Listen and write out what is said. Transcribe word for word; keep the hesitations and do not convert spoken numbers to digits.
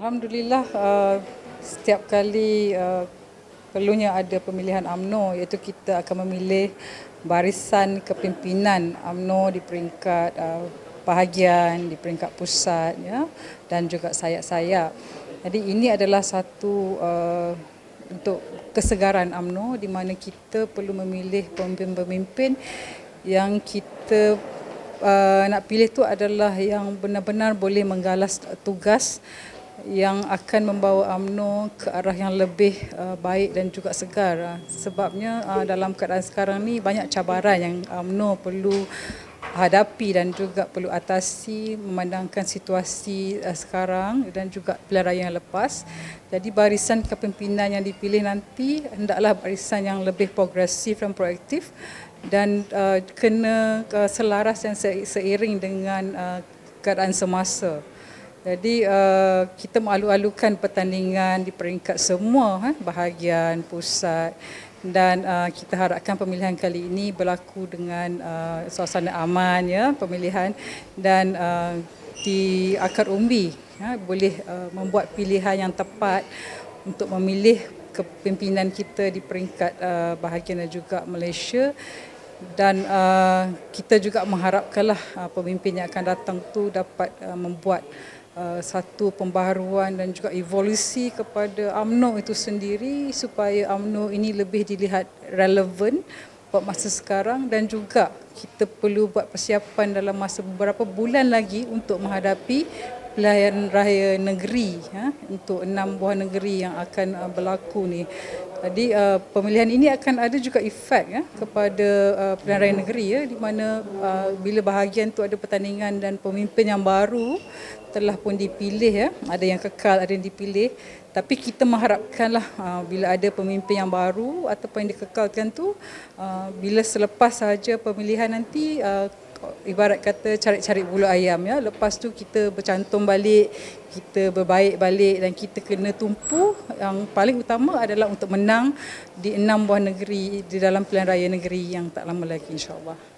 Alhamdulillah, uh, setiap kali uh, perlunya ada pemilihan U M N O, iaitu kita akan memilih barisan kepimpinan U M N O di peringkat uh, bahagian, di peringkat pusat, ya, dan juga sayap-sayap. Jadi ini adalah satu uh, untuk kesegaran U M N O di mana kita perlu memilih pemimpin-pemimpin yang kita uh, nak pilih tu adalah yang benar-benar boleh menggalas tugas yang akan membawa U M N O ke arah yang lebih uh, baik dan juga segar. Sebabnya uh, dalam keadaan sekarang ni banyak cabaran yang U M N O perlu hadapi dan juga perlu atasi memandangkan situasi uh, sekarang dan juga pilihan raya yang lepas. Jadi barisan kepimpinan yang dipilih nanti hendaklah barisan yang lebih progresif dan proaktif dan uh, kena uh, selaras dan se seiring dengan uh, keadaan semasa. Jadi uh, kita mengalu-alukan pertandingan di peringkat semua, eh, bahagian, pusat, dan uh, kita harapkan pemilihan kali ini berlaku dengan uh, suasana aman, ya, pemilihan, dan uh, di akar umbi, ya, boleh uh, membuat pilihan yang tepat untuk memilih kepimpinan kita di peringkat uh, bahagian dan juga Malaysia. Dan uh, kita juga mengharapkanlah uh, pemimpin yang akan datang tu dapat uh, membuat Uh, satu pembaharuan dan juga evolusi kepada U M N O itu sendiri supaya U M N O ini lebih dilihat relevan buat masa sekarang, dan juga kita perlu buat persiapan dalam masa beberapa bulan lagi untuk menghadapi pilihan raya negeri, ya, untuk enam buah negeri yang akan uh, berlaku ni. Jadi uh, pemilihan ini akan ada juga efek, ya, kepada uh, pilihan raya negeri, ya, di mana uh, bila bahagian tu ada pertandingan dan pemimpin yang baru telah pun dipilih, ya, ada yang kekal, ada yang dipilih. Tapi kita mengharapkanlah uh, bila ada pemimpin yang baru ataupun yang dikekalkan tu, uh, bila selepas sahaja pemilihan nanti, uh, ibarat kata cari-cari bulu ayam, ya, lepas tu kita bercantum balik, kita berbaik balik, dan kita kena tumpu yang paling utama adalah untuk menang di enam buah negeri di dalam pilihan raya negeri yang tak lama lagi, insya-Allah.